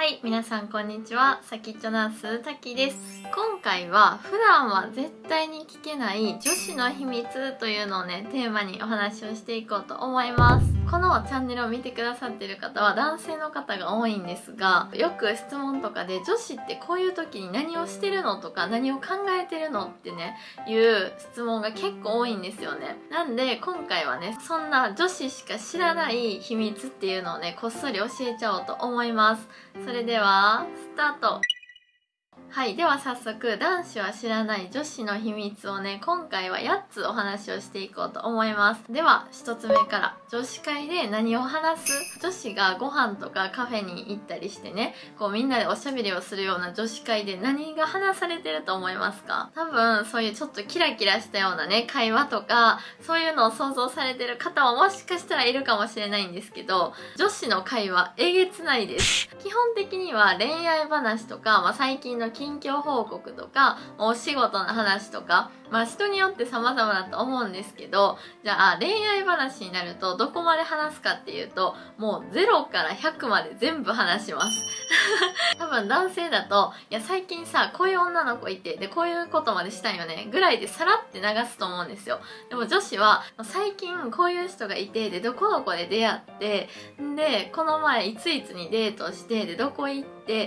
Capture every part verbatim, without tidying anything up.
い、皆さんこんにちは。さきっちょナースたきです。今回は普段は絶対に聞けない女子の秘密というのをね、テーマにお話をしていこうと思います。このチャンネルを見てくださっている方は男性の方が多いんですが、よく質問とかで女子ってこういう時に何をしてるのとか何を考えてるのってね、いう質問が結構多いんですよね。なんで今回はね、そんな女子しか知らない秘密っていうのをね、こっそり教えちゃおうと思います。それではスタート。はい。では早速、男子は知らない女子の秘密をね、今回はやっつお話をしていこうと思います。では、ひとつめから。女子会で何を話す？女子がご飯とかカフェに行ったりしてね、こうみんなでおしゃべりをするような女子会で何が話されてると思いますか？多分、そういうちょっとキラキラしたようなね、会話とか、そういうのを想像されてる方ももしかしたらいるかもしれないんですけど、女子の会話、えげつないです。基本的には恋愛話とか、まあ、最近の近況報告とか、お仕事の話とか、まあ人によって様々だと思うんですけど、じゃあ恋愛話になるとどこまで話すかっていうと、もうゼロからひゃくまで全部話します。多分男性だと、いや最近さ、こういう女の子いて、で、こういうことまでしたいよね、ぐらいでさらって流すと思うんですよ。でも女子は、最近こういう人がいて、で、どこどこで出会って、で、この前いついつにデートして、で、どこ行って、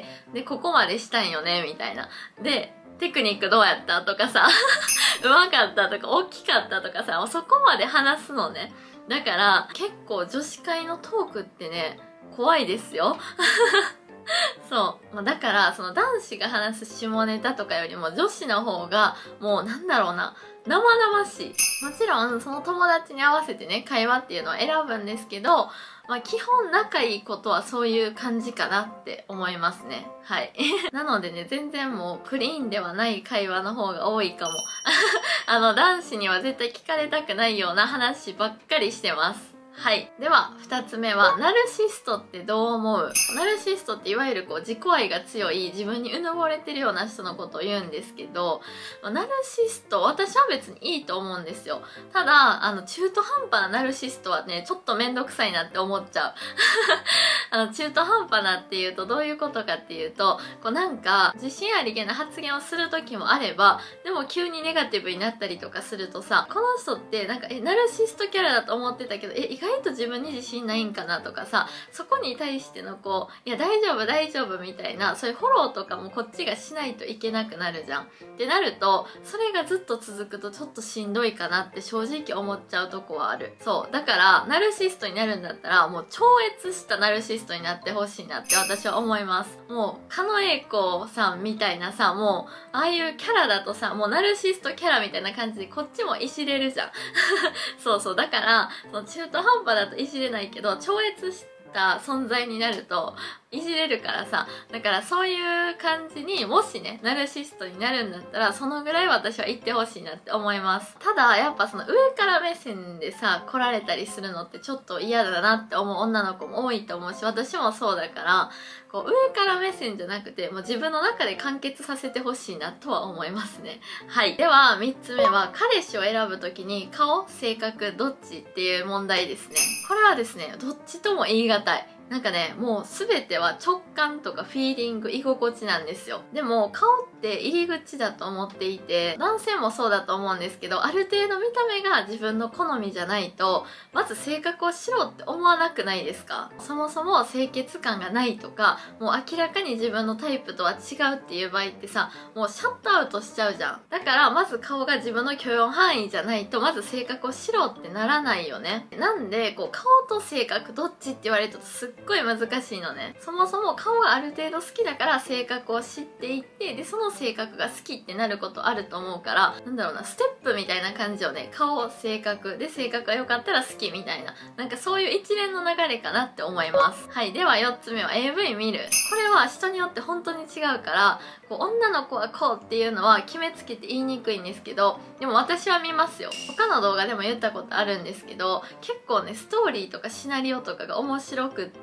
で、ここまでしたんよね、みたいな。で、テクニックどうやったとかさ、うまかったとか、大きかったとかさ、そこまで話すのね。だから、結構女子会のトークってね、怖いですよ。そう。だから、その男子が話す下ネタとかよりも女子の方が、もうなんだろうな、生々しい。もちろん、その友達に合わせてね、会話っていうのを選ぶんですけど、まあ基本仲いいことはそういう感じかなって思いますね。はい。なのでね、全然もうクリーンではない会話の方が多いかも。あの、男子には絶対聞かれたくないような話ばっかりしてます。はい。では、二つ目は、ナルシストってどう思う？ナルシストっていわゆるこう、自己愛が強い、自分にうぬぼれてるような人のことを言うんですけど、ナルシスト、私は別にいいと思うんですよ。ただ、あの、中途半端なナルシストはね、ちょっとめんどくさいなって思っちゃう。あの、中途半端なっていうと、どういうことかっていうと、こうなんか、自信ありげな発言をする時もあれば、でも急にネガティブになったりとかするとさ、この人ってなんか、え、ナルシストキャラだと思ってたけど、え、意外と自分に自信ないんかなとかさ、そこに対してのこう、いや大丈夫大丈夫みたいな、そういうフォローとかもこっちがしないといけなくなるじゃん。ってなると、それがずっと続くとちょっとしんどいかなって正直思っちゃうとこはある。そう。だから、ナルシストになるんだったら、もう超越したナルシストになってほしいなって私は思います。もう、狩野英孝さんみたいなさ、もう、ああいうキャラだとさ、もうナルシストキャラみたいな感じでこっちもいじれるじゃん。そうそう。だから、その中途半端だといじれないけど、超越した存在になるといじれるからさ、だからそういう感じにもしね、ナルシストになるんだったら、そのぐらい私は言ってほしいなって思います。ただやっぱその上から目線でさ、来られたりするのってちょっと嫌だなって思う女の子も多いと思うし、私もそうだから、こう上から目線じゃなくて、もう自分の中で完結させてほしいなとは思いますね。はい。ではみっつめは、彼氏を選ぶときに顔、性格、どっちっていう問題ですね。これはですね、どっちとも言い難い。なんかね、もう全ては直感とかフィーリング、居心地なんですよ。でも顔って入り口だと思っていて、男性もそうだと思うんですけど、ある程度見た目が自分の好みじゃないと、まず性格をしろって思わなくないですか？そもそも清潔感がないとか、もう明らかに自分のタイプとは違うっていう場合ってさ、もうシャットアウトしちゃうじゃん。だからまず顔が自分の許容範囲じゃないと、まず性格をしろってならないよね。なんで、こう顔と性格どっちって言われるとすっすっごい難しいのね。そもそも顔がある程度好きだから性格を知っていって、で、その性格が好きってなることあると思うから、なんだろうな、ステップみたいな感じをね、顔、性格、で、性格が良かったら好きみたいな、なんかそういう一連の流れかなって思います。はい。ではよっつめは エーブイ 見る。これは人によって本当に違うから、こう女の子はこうっていうのは決めつけて言いにくいんですけど、でも私は見ますよ。他の動画でも言ったことあるんですけど、結構ね、ストーリーとかシナリオとかが面白くって、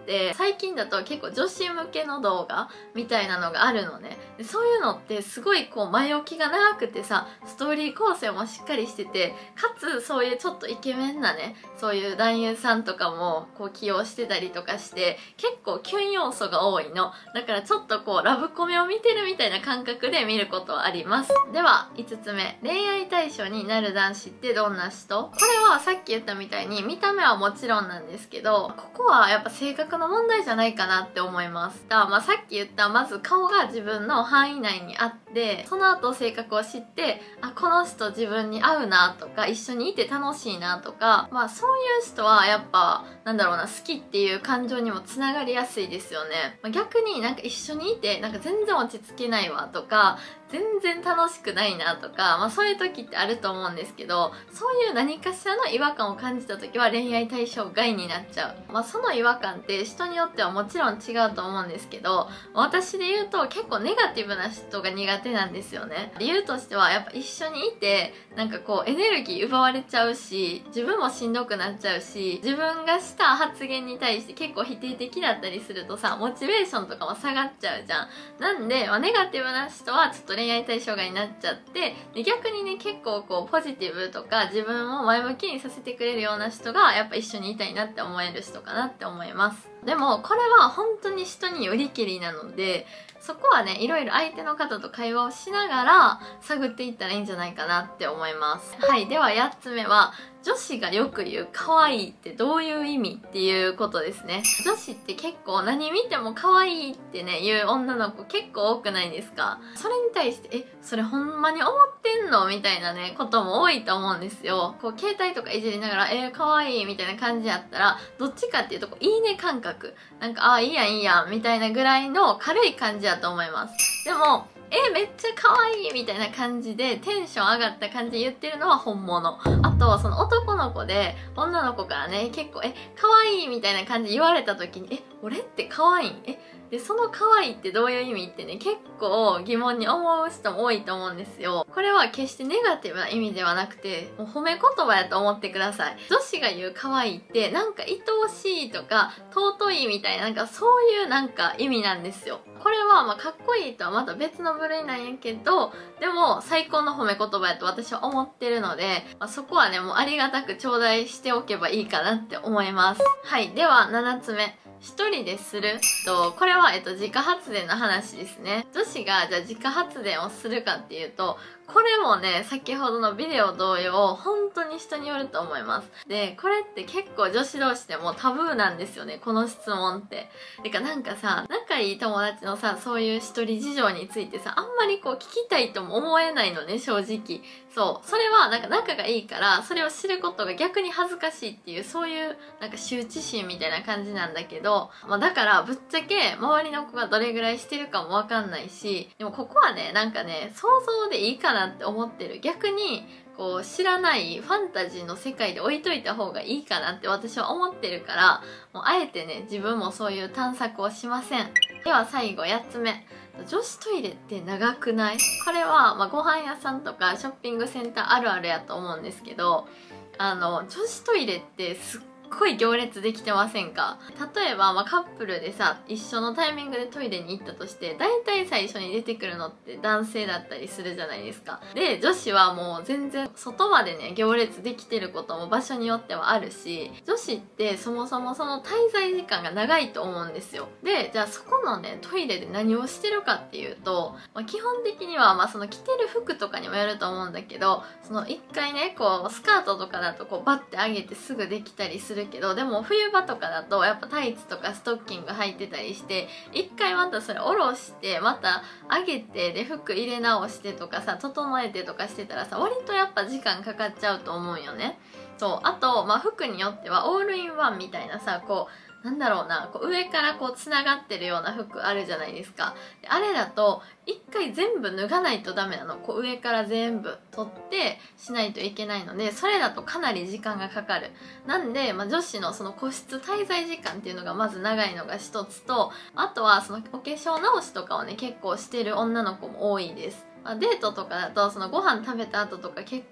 て、最近だと結構女子向けの動画みたいなのがあるのね。でそういうのってすごいこう前置きが長くてさ、ストーリー構成もしっかりしてて、かつそういうちょっとイケメンなね、そういう男優さんとかもこう起用してたりとかして、結構キュン要素が多いの。だからちょっとこうラブコメを見てるみたいな感覚で見ることはあります。ではいつつめ、恋愛対象になる男子ってどんな人？これはさっき言ったみたいに見た目はもちろんなんですけど、ここはやっぱ性格の問題じゃないかなって思います。だからまあさっき言ったまず顔が自分の範囲内にあって、その後性格を知って、あ、この人自分に合うなとか、一緒にいて楽しいなとか、まあそういう人はやっぱなんだろうな、好きっていう感情にもつながりやすいですよね。まあ、逆になんか一緒にいてなんか全然落ち着けないわとか、全然楽しくないなとか、まあそういう時ってあると思うんですけど、そういう何かしらの違和感を感じた時は恋愛対象外になっちゃう。まあその違和感って人によってはもちろん違うと思うんですけど、私で言うと結構ネガティブな人が苦手なんですよね。理由としてはやっぱ一緒にいてなんかこうエネルギー奪われちゃうし、自分もしんどくなっちゃうし、自分がした発言に対して結構否定的だったりするとさ、モチベーションとかも下がっちゃうじゃん。なんで、まあ、ネガティブな人はちょっと恋愛対象外になっちゃって、で逆にね結構こうポジティブとか自分を前向きにさせてくれるような人がやっぱ一緒にいたいなって思える人かなって思います。でもこれは本当に人によりきりなので、そこはねいろいろ相手の方と会話をしながら探っていったらいいんじゃないかなって思います。はい、ではやっつめは、女子がよく言う可愛いってどういう意味っていうことですね。女子って結構何見ても可愛いってね言う女の子結構多くないですか？それに対してえそれほんまに思ってんのみたいなねことも多いと思うんですよ。こう携帯とかいじりながらえー、可愛いみたいな感じやったら、どっちかっていうとこういいね感覚、なんかあーいいやんいいやんみたいなぐらいの軽い感じだと思います。でもえめっちゃ可愛いみたいな感じでテンション上がった感じで言ってるのは本物。あとその男の子で女の子からね結構え可愛いみたいな感じで言われた時にえ俺って可愛いんえでその可愛いってどういう意味ってね結構疑問に思う人も多いと思うんですよ。これは決してネガティブな意味ではなくて、もう褒め言葉やと思ってください。女子が言う可愛いってなんか愛おしいとか尊いみたいな、なんかそういうなんか意味なんですよ。これはまあかっこいいとはまた別の部類なんやけど、でも最高の褒め言葉やと私は思ってるので、まあ、そこはねもうありがたく頂戴しておけばいいかなって思います。はい、ではななつめ、一人ですると、これは、えっと、自家発電の話ですね。女子がじゃあ自家発電をするかっていうと、これもね先ほどのビデオ同様本当に人によると思います。でこれって結構女子同士でもタブーなんですよね、この質問って。てかなんかさ、仲いい友達のさそういう一人事情についてさあんまりこう聞きたいとも思えないのね、正直。そうそれはなんか仲がいいからそれを知ることが逆に恥ずかしいっていう、そういうなんか羞恥心みたいな感じなんだけど、まあ、だからぶっちゃけ周りの子がどれぐらいしてるかもわかんないし、でもここはねなんかね想像でいいかなって思ってる。逆にこう知らないファンタジーの世界で置いといた方がいいかなって私は思ってるから、もうあえてね自分もそういう探索をしません。では最後やっつめ、女子トイレって長くない？これは、まあ、ご飯屋さんとかショッピングセンターあるあるやと思うんですけど、あの女子トイレってすっすっごい行列できてませんか？例えば、まあ、カップルでさ一緒のタイミングでトイレに行ったとして、大体最初に出てくるのって男性だったりするじゃないですか。で女子はもう全然外までね行列できてることも場所によってはあるし、女子ってそもそもその滞在時間が長いと思うんですよ。でじゃあそこのねトイレで何をしてるかっていうと、まあ、基本的にはまあその着てる服とかにもよると思うんだけど、その一回ねこうスカートとかだとこうバッて上げてすぐできたりするけど、でも冬場とかだとやっぱタイツとかストッキング履いてたりして、一回またそれ下ろしてまた上げてで服入れ直してとかさ整えてとかしてたらさ、割とやっぱ時間かかっちゃうと思うんよね。そうあと、まあ、服によってはオールインワンみたいなさこうなんだろうな、こう上からこうつながってるような服あるじゃないですか。であれだと一回全部脱がないとダメなの。こう上から全部取ってしないといけないので、それだとかなり時間がかかる。なんで、まあ、女子のその個室滞在時間っていうのがまず長いのが一つと、あとはそのお化粧直しとかをね結構してる女の子も多いです。まあ、デートとかだとそのご飯食べた後とか結構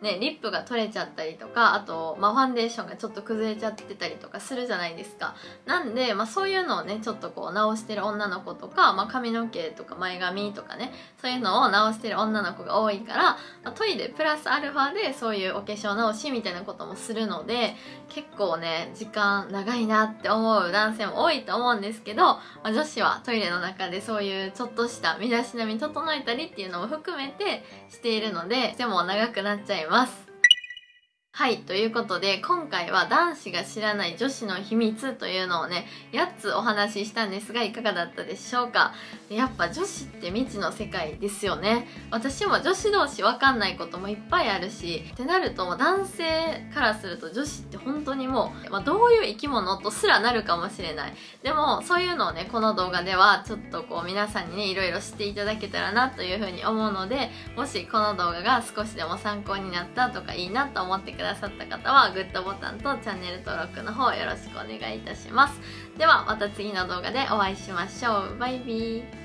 ね、リップが取れちゃったりとか、あと、まあ、ファンデーションがちょっと崩れちゃってたりとかするじゃないですか。なんで、まあ、そういうのをねちょっとこう直してる女の子とか、まあ、髪の毛とか前髪とかね、そういうのを直してる女の子が多いから、まあ、トイレプラスアルファでそういうお化粧直しみたいなこともするので、結構ね時間長いなって思う男性も多いと思うんですけど、まあ、女子はトイレの中でそういうちょっとした身だしなみ整えたりっていうのも含めてしているので、でも長くなっちゃいます。はい、ということで今回は男子が知らない女子の秘密というのをねやっつお話ししたんですが、いかがだったでしょうか。やっぱ女子って未知の世界ですよね。私も女子同士わかんないこともいっぱいあるし、ってなるともう男性からすると女子って本当にもう、まあ、どういう生き物とすらなるかもしれない。でもそういうのをねこの動画ではちょっとこう皆さんにねいろいろ知っていただけたらなというふうに思うので、もしこの動画が少しでも参考になったとかいいなと思ってくださった方はグッドボタンとチャンネル登録の方よろしくお願いいたします。ではまた次の動画でお会いしましょう。バイビー。